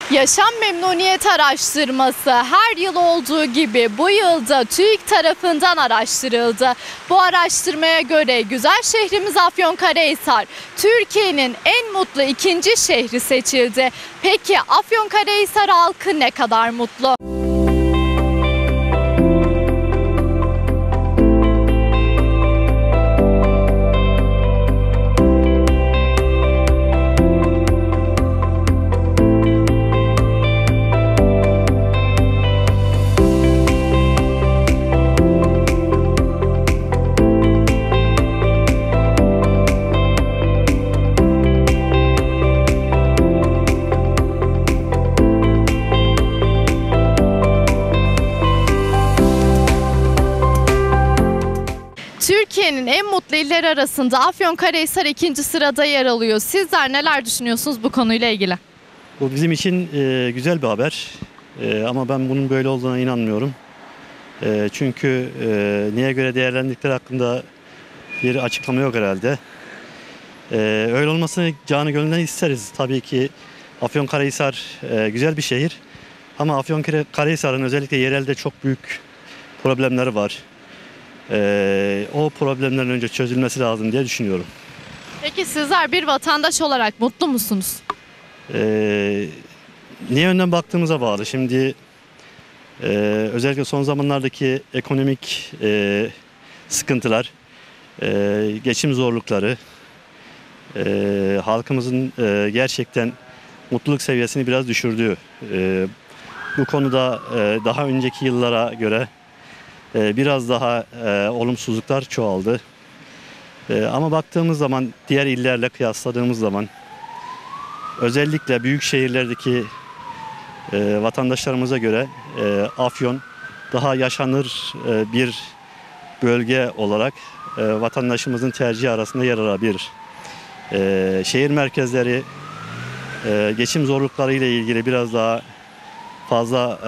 Yaşam memnuniyet araştırması her yıl olduğu gibi bu yılda TÜİK tarafından araştırıldı. Bu araştırmaya göre güzel şehrimiz Afyonkarahisar Türkiye'nin en mutlu ikinci şehri seçildi. Peki Afyonkarahisar halkı ne kadar mutlu? Türkiye'nin en mutlu illeri arasında Afyonkarahisar ikinci sırada yer alıyor. Sizler neler düşünüyorsunuz bu konuyla ilgili? Bu bizim için güzel bir haber. Ama ben bunun böyle olduğuna inanmıyorum. Çünkü neye göre değerlendikleri hakkında bir açıklama yok herhalde. Öyle olmasını canı gönülden isteriz. Tabii ki Afyonkarahisar güzel bir şehir. Ama Afyonkarahisar'ın özellikle yerelde çok büyük problemleri var. O problemlerin önce çözülmesi lazım diye düşünüyorum. Peki sizler bir vatandaş olarak mutlu musunuz? Ne yönden baktığımıza bağlı. Şimdi özellikle son zamanlardaki ekonomik sıkıntılar, geçim zorlukları halkımızın gerçekten mutluluk seviyesini biraz düşürdü. Bu konuda daha önceki yıllara göre biraz daha olumsuzluklar çoğaldı. Ama baktığımız zaman diğer illerle kıyasladığımız zaman özellikle büyük şehirlerdeki vatandaşlarımıza göre Afyon daha yaşanır bir bölge olarak vatandaşımızın tercihi arasında yer alabilir. Şehir merkezleri geçim zorlukları ile ilgili biraz daha fazla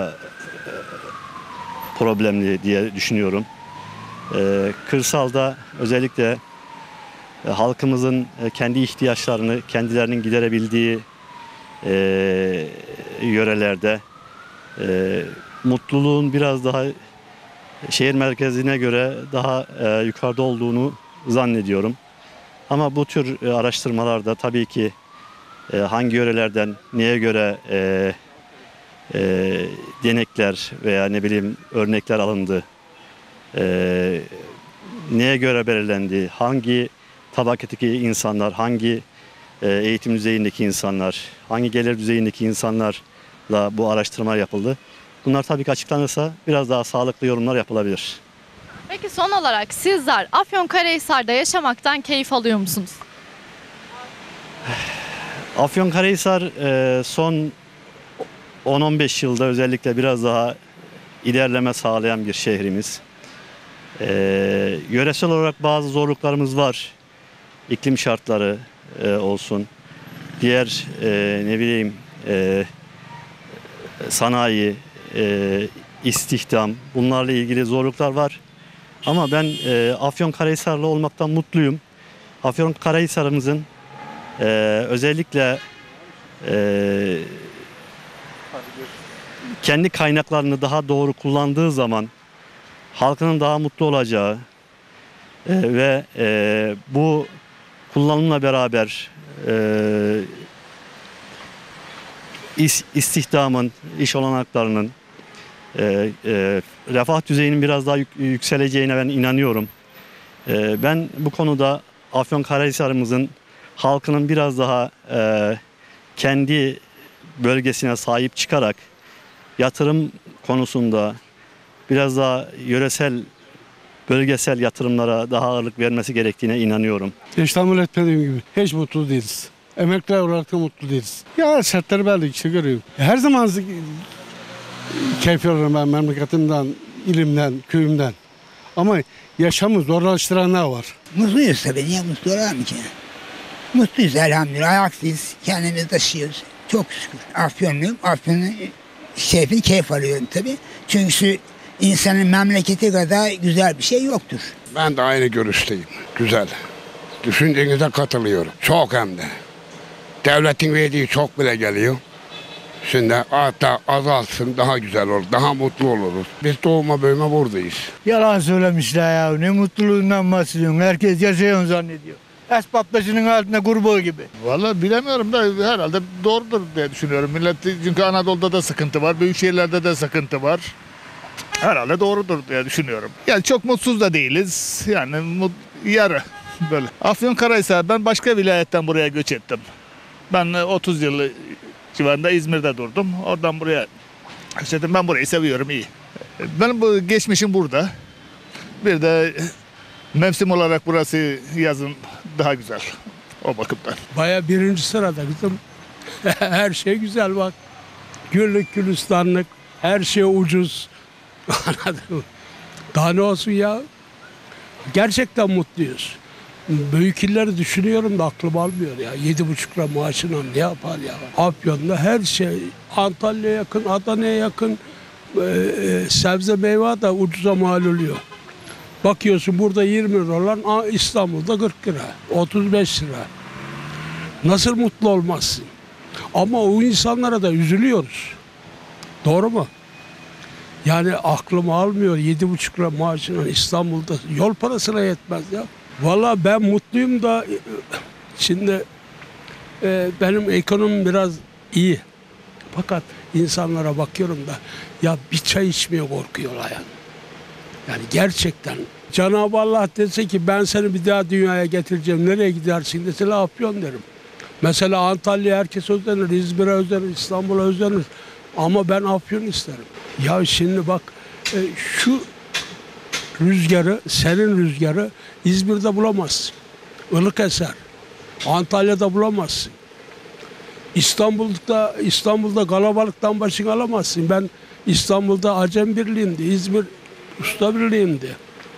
problemli diye düşünüyorum. Kırsalda özellikle halkımızın kendi ihtiyaçlarını kendilerinin giderebildiği yörelerde mutluluğun biraz daha şehir merkezine göre daha yukarıda olduğunu zannediyorum. Ama bu tür araştırmalarda tabii ki hangi yörelerden neye göre denekler veya ne bileyim örnekler alındı, neye göre belirlendi, hangi tabakadaki insanlar, hangi eğitim düzeyindeki insanlar, hangi gelir düzeyindeki insanlarla bu araştırma yapıldı. Bunlar tabii ki açıklanırsa biraz daha sağlıklı yorumlar yapılabilir. Peki son olarak sizler Afyonkarahisar'da yaşamaktan keyif alıyor musunuz? Afyonkarahisar son 10-15 yılda özellikle biraz daha ilerleme sağlayan bir şehrimiz. Yöresel olarak bazı zorluklarımız var. İklim şartları olsun. Diğer ne bileyim sanayi, istihdam bunlarla ilgili zorluklar var. Ama ben Afyonkarahisarlı olmaktan mutluyum. Afyonkarahisar'ımızın özellikle kendi kaynaklarını daha doğru kullandığı zaman halkının daha mutlu olacağı ve bu kullanımla beraber istihdamın, iş olanaklarının, refah düzeyinin biraz daha yükseleceğine ben inanıyorum. Ben bu konuda Afyonkarahisar'ımızın halkının biraz daha kendi bölgesine sahip çıkarak yatırım konusunda biraz daha yöresel, bölgesel yatırımlara daha ağırlık vermesi gerektiğine inanıyorum. Hiç tahmin etmediğim gibi hiç mutlu değiliz. Emekliler olarak da mutlu değiliz. Ya şartları belli işte görüyorum. Her zaman keyif alıyorum ben memleketimden, ilimden, köyümden. Ama yaşamı zorlaştıranlar var. Mutluyuz tabii. Niye mutlu olalım ki? Mutluyuz elhamdülillah. Ayaksız kendimizi taşıyoruz. Çok şükür. Afyonluyum. Afyon'un keyfini keyif alıyorum tabii. Çünkü insanın memleketi kadar güzel bir şey yoktur. Ben de aynı görüşteyim. Güzel. Düşüncenize katılıyorum. Çok hem de. Devletin verdiği çok bile geliyor. Şimdi hatta azalsın daha güzel olur. Daha mutlu oluruz. Biz doğma büyüme buradayız. Yalan söylemişler ya. Ne mutluluğundan bahsediyorsun. Herkes yaşıyor zannediyor. Esbab taşının altında kurbağa gibi. Vallahi bilemiyorum da herhalde doğrudur diye düşünüyorum. Millet, çünkü Anadolu'da da sıkıntı var, büyük şehirlerde de sıkıntı var. Herhalde doğrudur diye düşünüyorum. Yani çok mutsuz da değiliz. Yani yarı böyle. Afyonkarahisar, ben başka vilayetten buraya göç ettim. Ben 30 yıl civarında İzmir'de durdum. Oradan buraya göç ettim. Ben burayı seviyorum, iyi. Benim bu geçmişim burada. Bir de mevsim olarak burası yazın daha güzel o bakımdan. Baya birinci sırada bizim her şey güzel bak. Güllük gülistanlık, her şey ucuz. Anladın mı? Daha ne olsun ya? Gerçekten mutluyuz. Büyük illeri düşünüyorum da aklım almıyor ya. 7,5 lira maaşına ne yapar ya? Afyon'da her şey. Antalya'ya yakın, Adana'ya yakın sebze meyve de ucuza mal oluyor. Bakıyorsun burada 20 lira olan İstanbul'da 40 lira, 35 lira. Nasıl mutlu olmazsın? Ama o insanlara da üzülüyoruz. Doğru mu? Yani aklım almıyor 7,5 lira maaşına İstanbul'da yol parasına yetmez ya. Vallahi ben mutluyum da şimdi benim ekonomim biraz iyi. Fakat insanlara bakıyorum da ya bir çay içmeye korkuyorlar yani. Yani gerçekten Cenab-ı Allah dese ki ben seni bir daha dünyaya getireceğim. Nereye gidersin dese Afyon derim. Mesela Antalya herkes özenir, İzmir'e özenir, İstanbul'a özenir. Ama ben Afyon isterim. Ya şimdi bak şu rüzgarı, serin rüzgarı İzmir'de bulamazsın. Ilık eser. Antalya'da bulamazsın. İstanbul'da kalabalıktan başını alamazsın. Ben İstanbul'da Acem Birliği'nde, İzmir Usta Birliği'nde.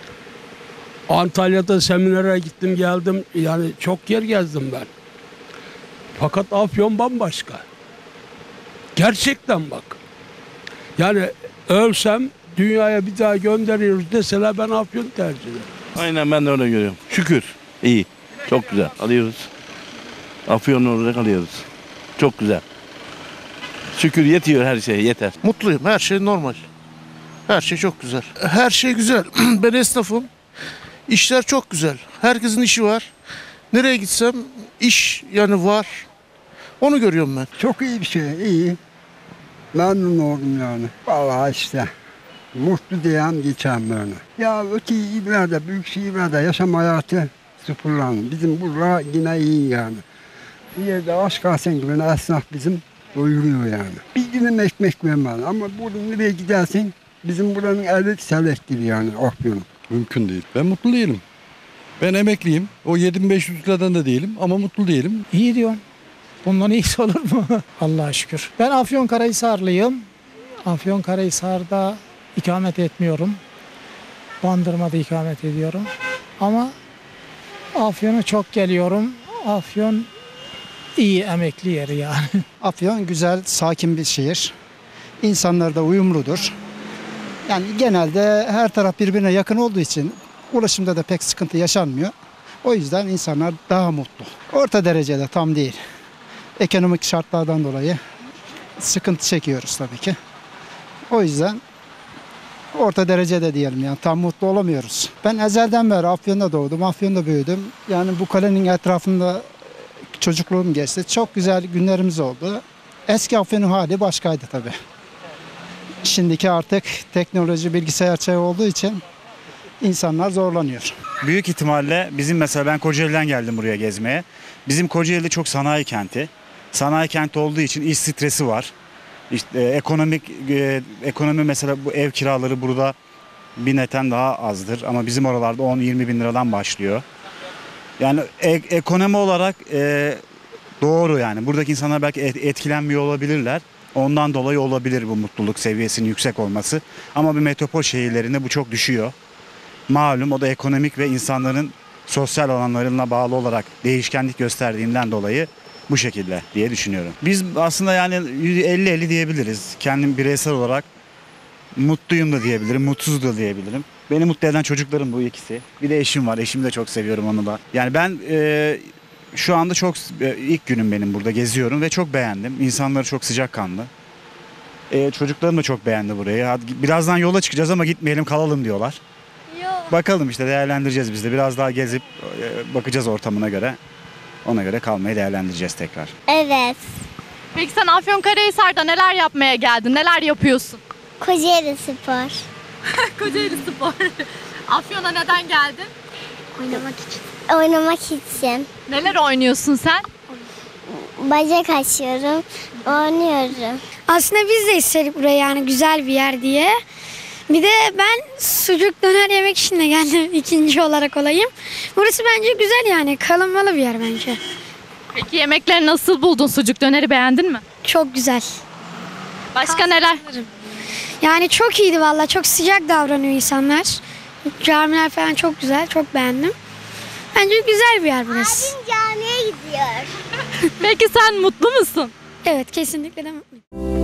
Antalya'da seminere gittim geldim. Yani çok yer gezdim ben. Fakat Afyon bambaşka. Gerçekten bak. Yani ölsem dünyaya bir daha gönderiyoruz deseler ben Afyon tercih ederim. Aynen ben de öyle görüyorum. Şükür. İyi. Çok güzel. Alıyoruz. Afyon olarak alıyoruz. Çok güzel. Şükür yetiyor her şey. Yeter. Mutluyum. Her şey normal. Her şey çok güzel. Her şey güzel. Ben esnafım. İşler çok güzel. Herkesin işi var. Nereye gitsem iş yani var. Onu görüyorum ben. Çok iyi bir şey, iyi. Memnun oldum yani. Vallahi işte mutlu diyen geçen böyle. Ya öte illerde, büyük şehirlerde yaşam hayatı sıfırlandı. Bizim burada yine iyi yani. Bir yerde aşk kalsın gibi esnaf bizim doyuruyor yani. Bir dilim ekmek vermez ama burada nereye gidersin bizim buranın eli selektir yani Afyon'un. Mümkün değil. Ben mutlu değilim. Ben emekliyim. O 7500 liradan da değilim ama mutlu değilim. İyi diyorsun. Bundan iyisi olur mu? Allah'a şükür. Ben Afyonkarahisarlıyım. Afyonkarahisar'da ikamet etmiyorum. Bandırma'da ikamet ediyorum. Ama Afyon'a çok geliyorum. Afyon iyi emekli yeri yani. Afyon güzel, sakin bir şehir. İnsanlar da uyumludur. Yani genelde her taraf birbirine yakın olduğu için ulaşımda da pek sıkıntı yaşanmıyor. O yüzden insanlar daha mutlu. Orta derecede tam değil. Ekonomik şartlardan dolayı sıkıntı çekiyoruz tabii ki. O yüzden orta derecede diyelim yani tam mutlu olamıyoruz. Ben ezelden beri Afyon'da doğdum, Afyon'da büyüdüm. Yani bu kalenin etrafında çocukluğum geçti. Çok güzel günlerimiz oldu. Eski Afyon'un hali başkaydı tabii. Şimdiki artık teknoloji, bilgisayar çağı olduğu için insanlar zorlanıyor. Büyük ihtimalle bizim mesela ben Kocaeli'den geldim buraya gezmeye. Bizim Kocaeli çok sanayi kenti. Sanayi kenti olduğu için iş stresi var. İşte ekonomi mesela bu ev kiraları burada bir neten daha azdır. Ama bizim oralarda 10-20 bin liradan başlıyor. Yani ekonomi olarak doğru yani. Buradaki insanlar belki etkilenmiyor olabilirler. Ondan dolayı olabilir bu mutluluk seviyesinin yüksek olması. Ama bir metropol şehirlerinde bu çok düşüyor. Malum o da ekonomik ve insanların sosyal alanlarına bağlı olarak değişkenlik gösterdiğinden dolayı bu şekilde diye düşünüyorum. Biz aslında yani 50-50 diyebiliriz. Kendim bireysel olarak mutluyum da diyebilirim, mutsuz da diyebilirim. Beni mutlu eden çocuklarım bu ikisi. Bir de eşim var. Eşimi de çok seviyorum onu da. Yani ben şu anda ilk günüm benim burada geziyorum ve çok beğendim. İnsanları çok sıcakkanlı. Çocuklarım da çok beğendi burayı. Birazdan yola çıkacağız ama gitmeyelim kalalım diyorlar. Bakalım işte değerlendireceğiz biz de. Biraz daha gezip bakacağız ortamına göre. Ona göre kalmayı değerlendireceğiz tekrar. Evet. Peki sen Afyonkarahisar'da neler yapmaya geldin? Neler yapıyorsun? Kocaeli Spor. Kocaeli Spor. Afyon'a neden geldin? Oynamak için. Neler oynuyorsun sen? Bacak açıyorum. Oynuyorum. Aslında biz de istedik buraya, yani güzel bir yer diye. Bir de ben sucuk döner yemek için de geldim, ikinci olarak olayım. Burası bence güzel, yani kalınmalı bir yer bence. Peki yemekleri nasıl buldun? Sucuk döneri beğendin mi? Çok güzel. Başka neler? Yani çok iyiydi valla, çok sıcak davranıyor insanlar. Camiler falan çok güzel, çok beğendim. Bence güzel bir yer burası. Abim camiye gidiyor. Peki sen mutlu musun? Evet, kesinlikle de mutluyum.